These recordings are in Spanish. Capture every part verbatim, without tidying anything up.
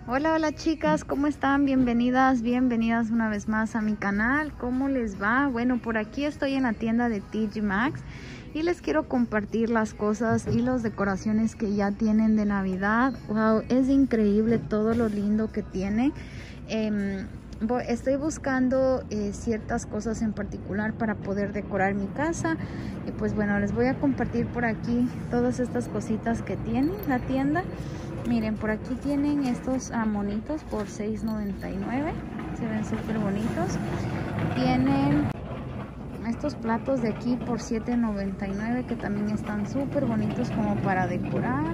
Hola, hola chicas, ¿cómo están? Bienvenidas, bienvenidas una vez más a mi canal. ¿Cómo les va? Bueno, por aquí estoy en la tienda de T J Maxx y les quiero compartir las cosas y las decoraciones que ya tienen de Navidad. Wow, es increíble todo lo lindo que tiene. Eh, Estoy buscando eh, ciertas cosas en particular para poder decorar mi casa. Y pues bueno, les voy a compartir por aquí todas estas cositas que tiene la tienda. Miren, por aquí tienen estos ah, monitos por seis noventa y nueve. Se ven súper bonitos. Tienen estos platos de aquí por siete noventa y nueve que también están súper bonitos como para decorar.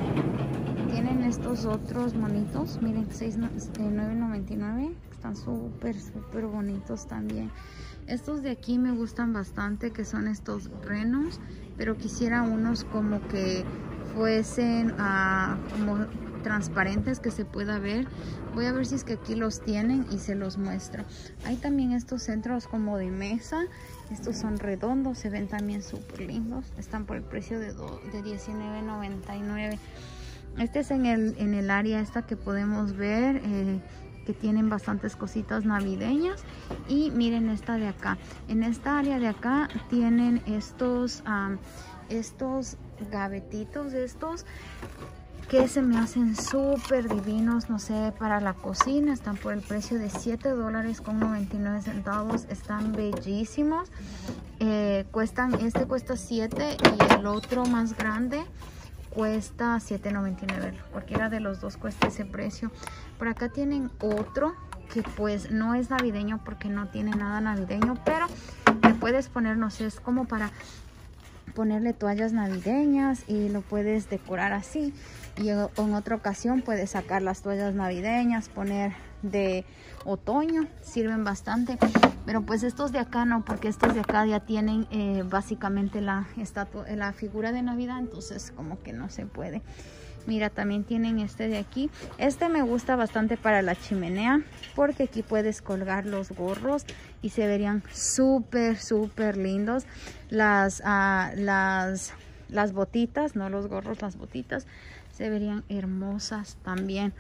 Tienen estos otros monitos, miren, nueve noventa y nueve. Están súper, súper bonitos también. Estos de aquí me gustan bastante, que son estos renos, pero quisiera unos como que fuesen uh, como transparentes, que se pueda ver. Voy a ver si es que aquí los tienen y se los muestro. Hay también estos centros como de mesa. Estos son redondos, se ven también súper lindos. Están por el precio de, de diecinueve noventa y nueve. Este es en el, en el área esta que podemos ver, eh, que tienen bastantes cositas navideñas. Y miren esta de acá. En esta área de acá tienen estos, um, estos gavetitos, estos que se me hacen súper divinos, no sé, para la cocina. Están por el precio de siete dólares con noventa y nueve centavos. Están bellísimos. Eh, cuestan, este cuesta siete y el otro más grande cuesta siete noventa y nueve. Cualquiera de los dos cuesta ese precio. Por acá tienen otro que pues no es navideño porque no tiene nada navideño, pero le puedes poner, no sé, es como para ponerle toallas navideñas y lo puedes decorar así. Y en otra ocasión puedes sacar las toallas navideñas, poner de otoño, sirven bastante. Pero pues estos de acá no, porque estos de acá ya tienen eh, básicamente la estatua, la figura de Navidad, entonces como que no se puede. Mira, también tienen este de aquí. Este me gusta bastante para la chimenea, porque aquí puedes colgar los gorros y se verían súper, súper lindos. Las, uh, las, las botitas, no los gorros, las botitas, se verían hermosas también.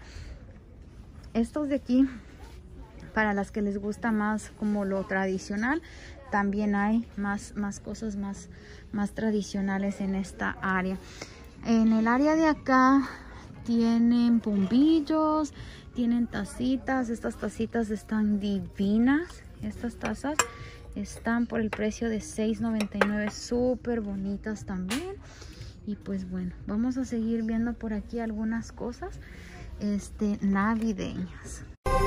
Estos de aquí, para las que les gusta más como lo tradicional, también hay más, más cosas más, más tradicionales en esta área. En el área de acá tienen bombillos, tienen tacitas. Estas tacitas están divinas. Estas tazas están por el precio de seis noventa y nueve, súper bonitas también. Y pues bueno, vamos a seguir viendo por aquí algunas cosas este, navideñas.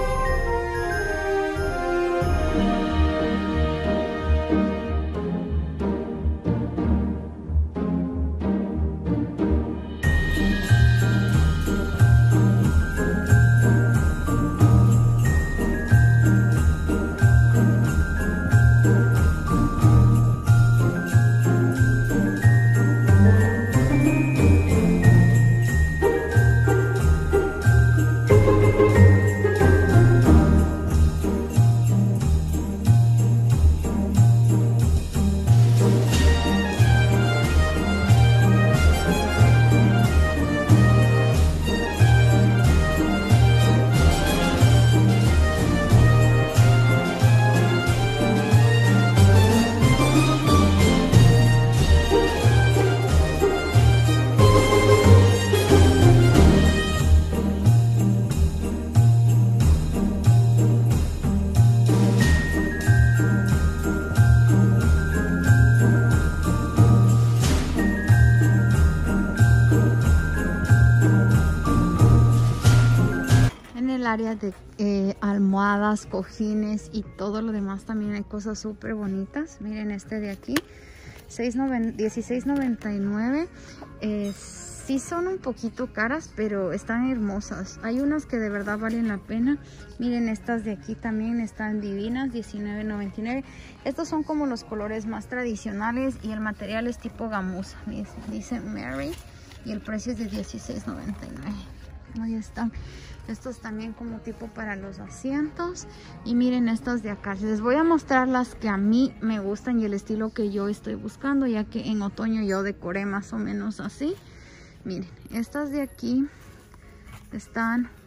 Área de eh, almohadas, cojines y todo lo demás, también hay cosas súper bonitas. Miren este de aquí, dieciséis noventa y nueve. eh, sí son un poquito caras, pero están hermosas. Hay unas que de verdad valen la pena. Miren, estas de aquí también están divinas, diecinueve noventa y nueve. Estos son como los colores más tradicionales y el material es tipo gamuza, dice Mary, y el precio es de dieciséis noventa y nueve. Ahí están. Estos también como tipo para los asientos. Y miren estas de acá. Les voy a mostrar las que a mí me gustan y el estilo que yo estoy buscando, ya que en otoño yo decoré más o menos así. Miren, estas de aquí están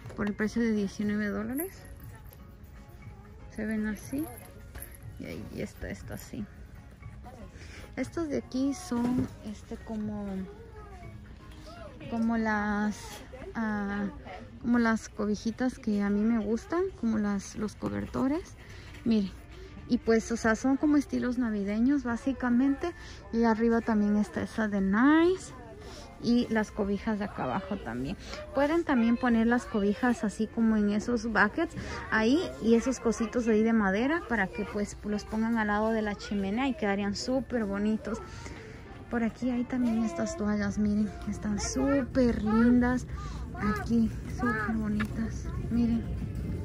por el precio de diecinueve dólares. Se ven así. Y ahí está, está así. Estos de aquí son este como como las uh, como las cobijitas que a mí me gustan, como las los cobertores. Miren, y pues o sea son como estilos navideños básicamente. Y arriba también está esa de Nice. Y las cobijas de acá abajo también. Pueden también poner las cobijas así como en esos buckets ahí, y esos cositos ahí de madera para que pues los pongan al lado de la chimenea y quedarían súper bonitos. Por aquí hay también estas toallas, miren, están súper lindas. Aquí, súper bonitas, miren.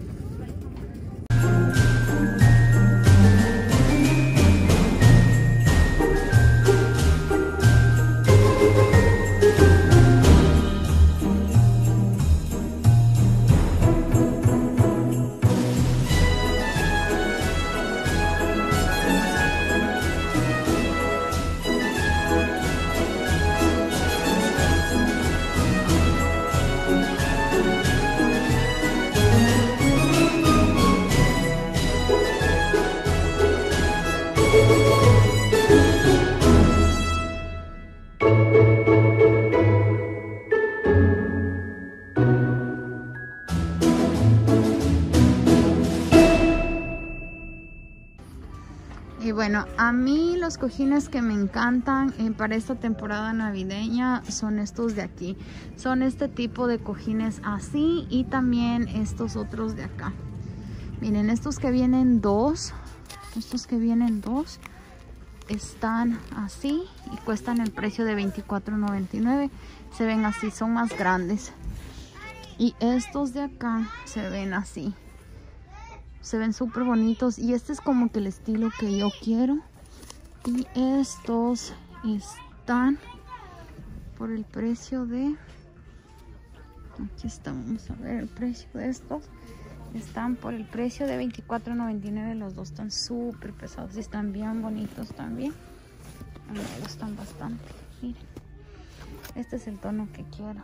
Y bueno, a mí los cojines que me encantan eh, para esta temporada navideña son estos de aquí. Son este tipo de cojines así, y también estos otros de acá. Miren, estos que vienen dos, estos que vienen dos, están así y cuestan el precio de veinticuatro noventa y nueve. Se ven así, son más grandes. Y estos de acá se ven así. Se ven súper bonitos, y este es como que el estilo que yo quiero. Y estos están por el precio de... Aquí está, vamos a ver el precio de estos. Están por el precio de veinticuatro noventa y nueve. Los dos están súper pesados y están bien bonitos también. A mí me gustan bastante. Miren, este es el tono que quiero.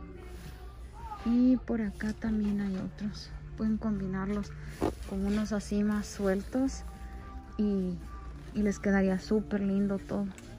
Y por acá también hay otros. Pueden combinarlos con unos así más sueltos y, y les quedaría súper lindo todo.